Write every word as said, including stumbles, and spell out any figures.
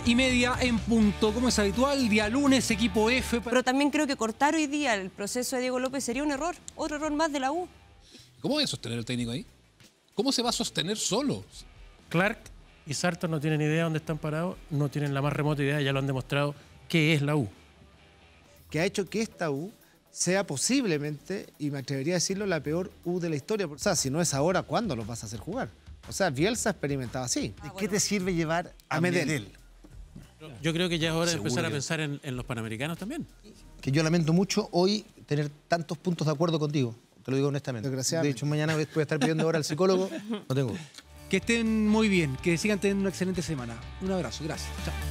y media en punto. Como es habitual, día lunes, equipo F. Pero también creo que cortar hoy día el proceso de Diego López sería un error, otro error más de la U. ¿Cómo va a sostener el técnico ahí? ¿Cómo se va a sostener solo? Clark y Sartor no tienen idea de dónde están parados, no tienen la más remota idea, ya lo han demostrado, qué es la U. Que ha hecho que esta U sea posiblemente, y me atrevería a decirlo, la peor U de la historia. O sea, si no es ahora, ¿cuándo los vas a hacer jugar? O sea, Bielsa experimentaba así. ¿De qué te sirve llevar a, A Medel? Medel? Yo creo que ya es hora de Seguro empezar a que- pensar en, en los panamericanos también. Que yo lamento mucho hoy tener tantos puntos de acuerdo contigo. Te lo digo honestamente. Desgraciadamente. De hecho, mañana voy a estar pidiendo ahora al psicólogo. No tengo. Que estén muy bien, que sigan teniendo una excelente semana. Un abrazo, gracias. Chao.